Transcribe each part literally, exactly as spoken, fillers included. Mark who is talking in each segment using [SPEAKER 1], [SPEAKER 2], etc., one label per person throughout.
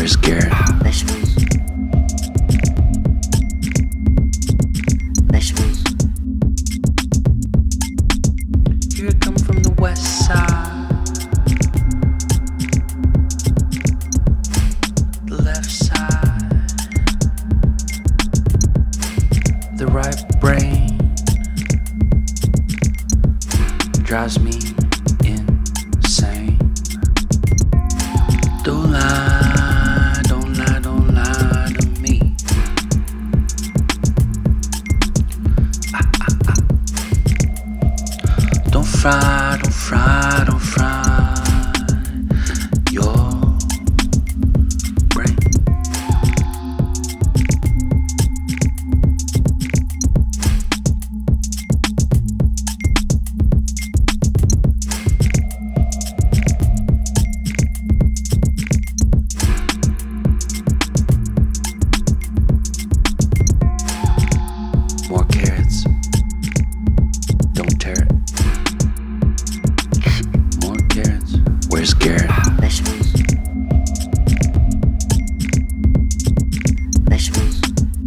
[SPEAKER 1] Where's Garrett?
[SPEAKER 2] Vegetables. Vegetables.
[SPEAKER 1] Here I come from the west side, the left side, the right brain drives me insane. Don't lie, don't lie, don't lie to me. Ah, ah, ah. Don't fry, don't fry, don't fry your brain. More carrots, don't tear it. More carrots. Where's Garrett?
[SPEAKER 2] Vegetables. Vegetables.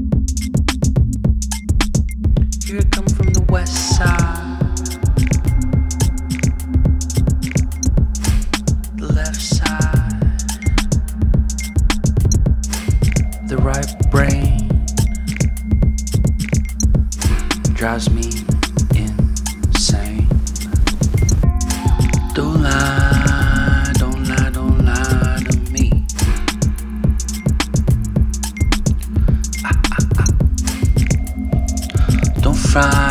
[SPEAKER 1] Here I come from the west side, the left side, the right brain drives me insane. Don't lie, don't lie, don't lie to me. Ah, ah, ah. Don't fry.